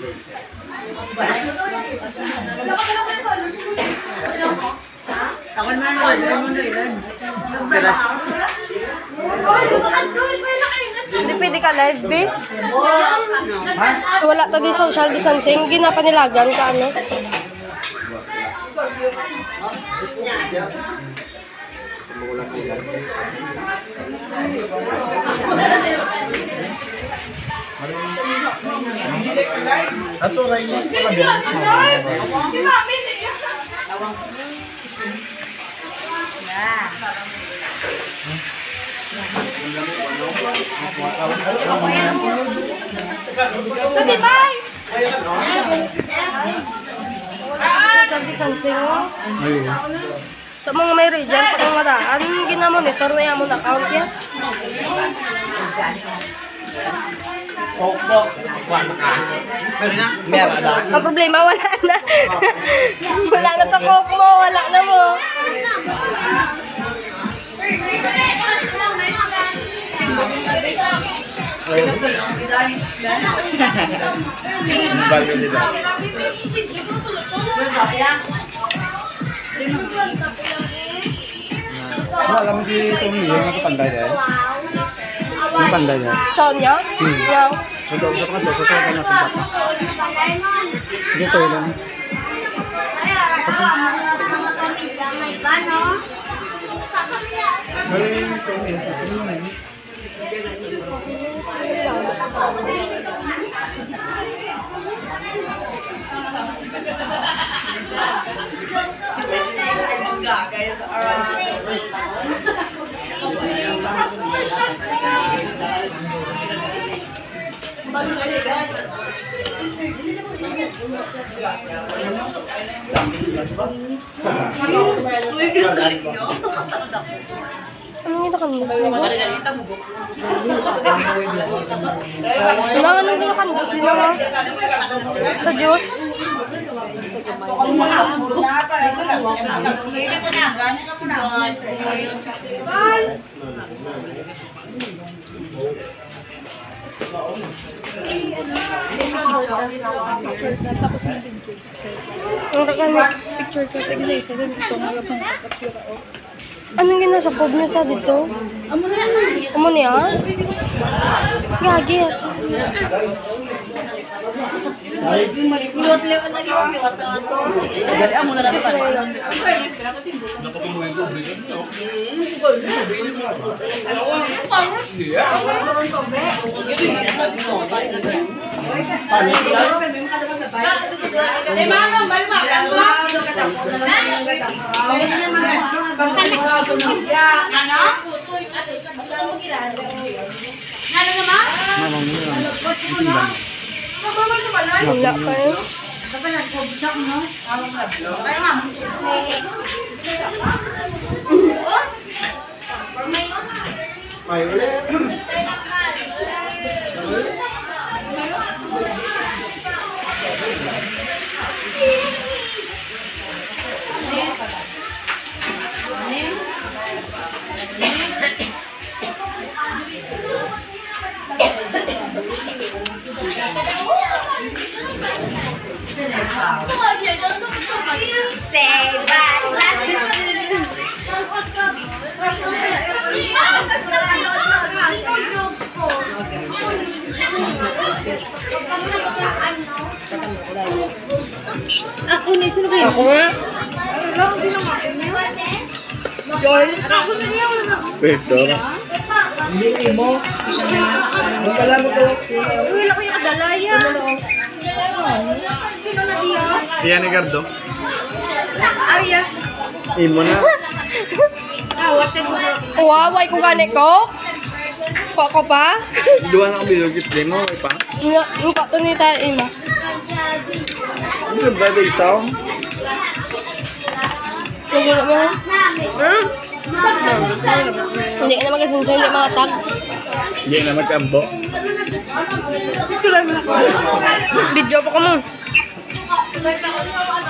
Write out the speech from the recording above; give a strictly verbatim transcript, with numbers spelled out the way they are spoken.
Takon man mo, dali mo doon. Hindi pwede ka live, be? Wala to di social distancing. Ginapanilagan ka, ano? Ato rin yung palagyan. Sabi, bye! Social distancing, oh. Ayun. Sa mga may region, pag ang madaan, ginamonitor na yung mga account yan. Opo. Kuwan ka. Pero na, meron na. Ang problema, wala na. Wala na to coke mo, wala na mo. Value nila. Wala mo si Tony yung nakapanday dahil. Yung panday niya. Sonya? Hmm. Yeah. Ito, ito ka, ito, ito ka natin bata. Dito yun. Ay, two minutes. Ano na yun? Ano yung nakanbus mo? Wala nga nang nakanbus yun nga. Sa Diyos. Picture ka, tignan isa rin ito. Anong ginasakob niya sa dito? Amo niya? Gagi. Sis na yun. Mamang nila. Itimbang. Wala pa yun. Ay, ulit. Say bye. Ako na sino kayo? Ako nga. Joy. Ako na niya. Pwede. Hindi mo. Magkala mo to. Uy, ako yung kadalaya. Sino na siya? Siya ni Gardo. Aya. Imo na. Waway ko gani ko. Koko pa? Dua na kabilogit din mo. Ay pa. Nga, nga to ni tayo ima. Ano ba ba itaw? Nagulo mo? Hmm? Hindi ka na mag-asinsay, hindi mga tag. Hindi na magkambo. Video pa ka mo.